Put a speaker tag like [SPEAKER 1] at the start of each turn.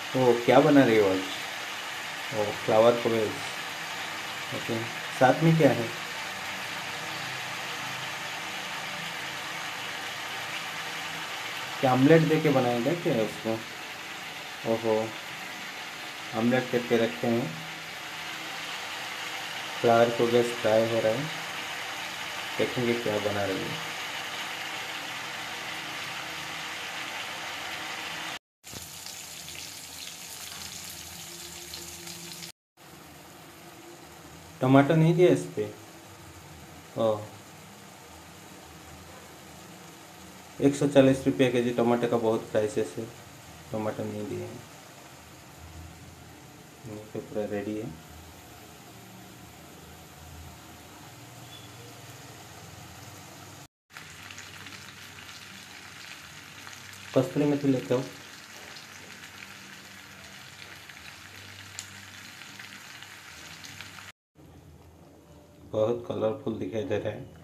[SPEAKER 1] ओ, क्या बना रही हो आज? ओ, फ्लावर को वेज। ओके। साथ में क्या है? क्या आमलेट दे के बनाएगा क्या है उसको? ओहो। आमलेट करके रखे हैं। फ्लावर को वेज फ्राई हो रहा है। देखेंगे क्या बना रही है। टमाटर नहीं दिया इस पे? ओह। 140 रुपये के जी टमाटर का बहुत प्राइसेस है। टमाटर नहीं दिए हैं। ये तो पूरा रेडी है। कस्तूरी मेथी लेके आओ। बहुत कलरफुल दिखाई दे रहा है।